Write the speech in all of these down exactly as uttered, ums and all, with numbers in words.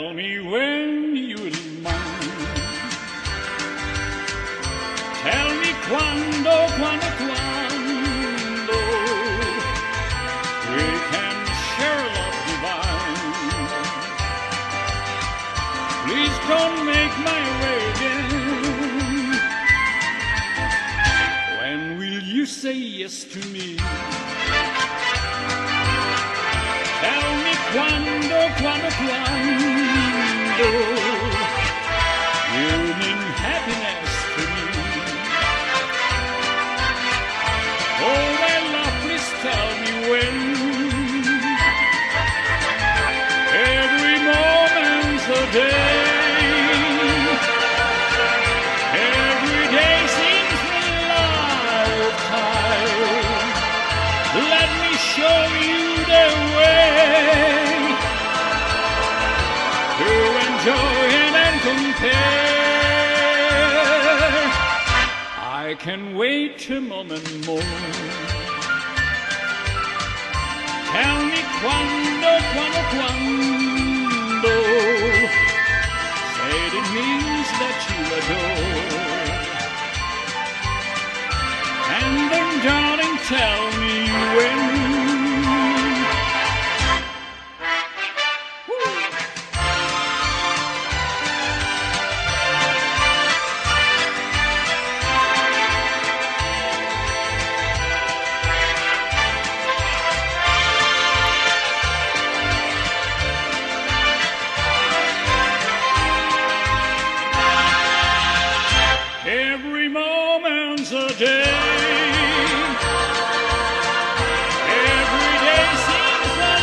Tell me when you'll mind. Tell me quando, quando, quando we can share love divine. Please don't make my way again. When will you say yes to me? Tell me quando, quando, quando you mean happiness to me. Oh, my love, please tell me when. Every moment's a day. Every day seems a lifetime. Let me show you the way to enjoy and compare. I can wait a moment more. Tell me quando, quando, quando. Say it means that you adore. And then, darling, tell me when. Every moment's a day. Every day seems a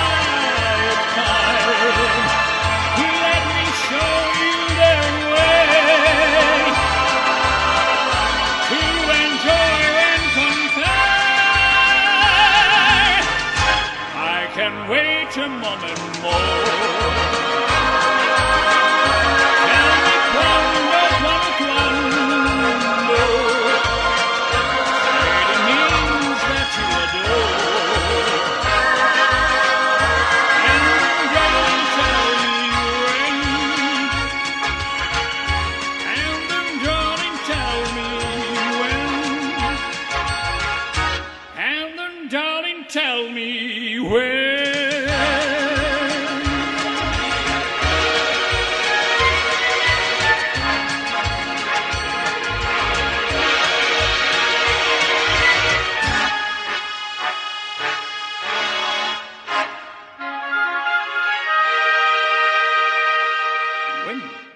lifetime. Let me show you the way to enjoy and compare. I can wait a moment more. Darling, tell me when. When?